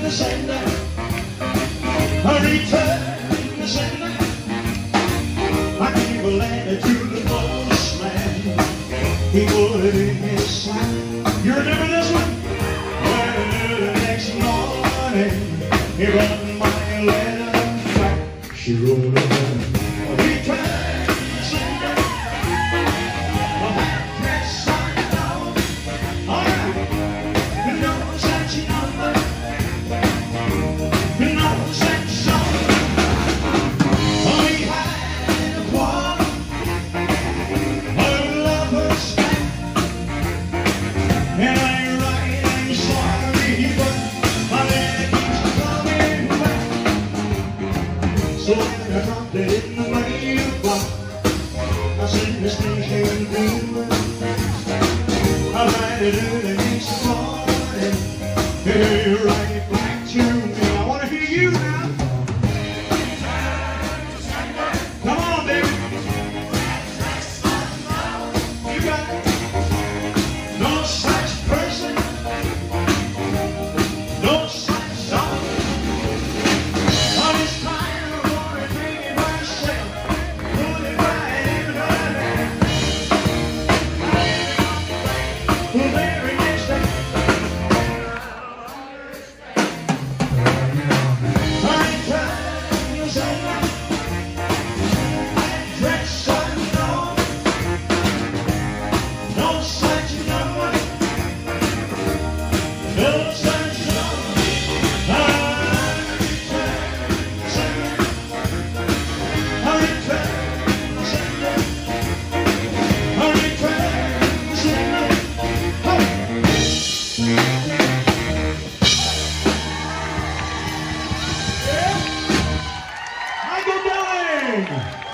the sender. A return the sender. I gave a letter to the postman. He put it in his sack. You remember this one? Well, the next morning, he brought my letter back. She wrote a return the sender. A half-dress signed on. All right. No such number. No such song. We had a quarrel. A lover's spat. And I ain't right, I'm sorry, but my leg keeps coming back. So when I dropped it in the mailbox, I said, this thing can't be. I'll write it early next morning. Hey, right back to me. I want to hear you now. Come on, baby. You got it. No such person. No such song. All this time I want to bring it myself. Put it right in her hand. The very next day. I tell you so much. I dress unknown. No such number. No such song. I return the sender. I return the sender. Michael Dillon!